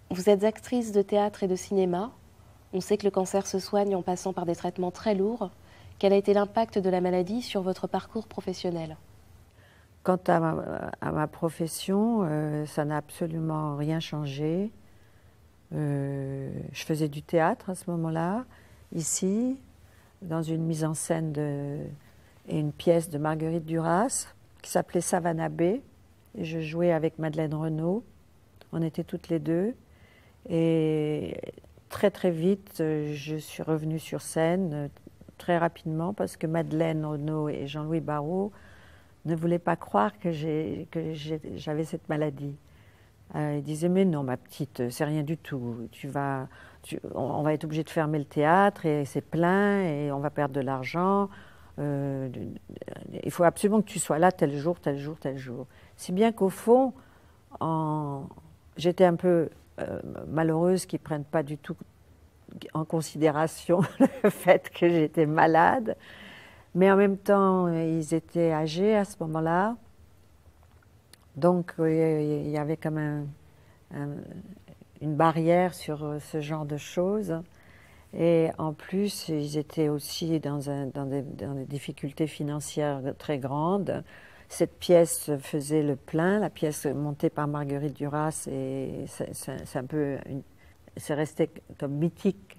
Vous êtes actrice de théâtre et de cinéma. On sait que le cancer se soigne en passant par des traitements très lourds. Quel a été l'impact de la maladie sur votre parcours professionnel? Quant à ma profession, ça n'a absolument rien changé. Je faisais du théâtre à ce moment-là, ici, dans une mise en scène et une pièce de Marguerite Duras qui s'appelait Savannah B. Et je jouais avec Madeleine Renaud. On était toutes les deux. Et très très vite, je suis revenue sur scène très rapidement parce que Madeleine Renaud et Jean-Louis Barrault ne voulaient pas croire que j'avais cette maladie. Ils disaient mais non ma petite, c'est rien du tout. On va être obligé de fermer le théâtre et c'est plein et on va perdre de l'argent. Il faut absolument que tu sois là tel jour, tel jour, tel jour. Si bien qu'au fond, j'étais un peu malheureuse qu'ils ne prennent pas du tout en considération le fait que j'étais malade. Mais en même temps, ils étaient âgés à ce moment-là. Donc, il y avait comme une barrière sur ce genre de choses. Et en plus, ils étaient aussi dans des difficultés financières très grandes. Cette pièce faisait le plein, la pièce montée par Marguerite Duras, et c'est un peu, c'est resté comme mythique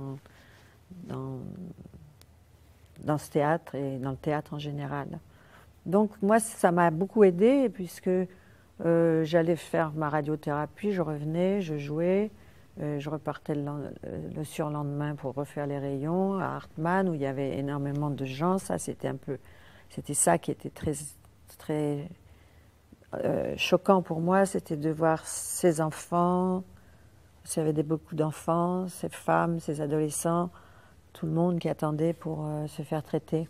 dans ce théâtre et dans le théâtre en général. Donc moi, ça m'a beaucoup aidée puisque j'allais faire ma radiothérapie, je revenais, je jouais, je repartais le surlendemain pour refaire les rayons à Hartmann où il y avait énormément de gens. Ça, c'était ça qui était très, très choquant pour moi, c'était de voir ces enfants, il y avait beaucoup d'enfants, ces femmes, ces adolescents, tout le monde qui attendait pour se faire traiter.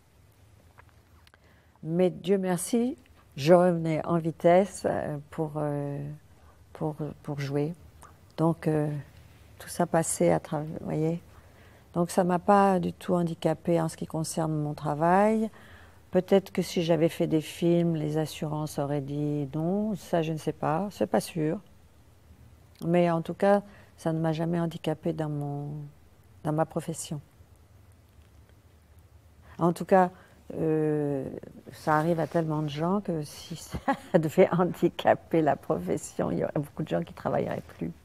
Mais Dieu merci, je revenais en vitesse pour jouer. Donc tout ça passait à travers, vous voyez. Donc ça ne m'a pas du tout handicapée en ce qui concerne mon travail. Peut-être que si j'avais fait des films, les assurances auraient dit non, ça je ne sais pas, c'est pas sûr. Mais en tout cas, ça ne m'a jamais handicapée dans ma profession. En tout cas, ça arrive à tellement de gens que si ça devait handicaper la profession, il y aurait beaucoup de gens qui ne travailleraient plus.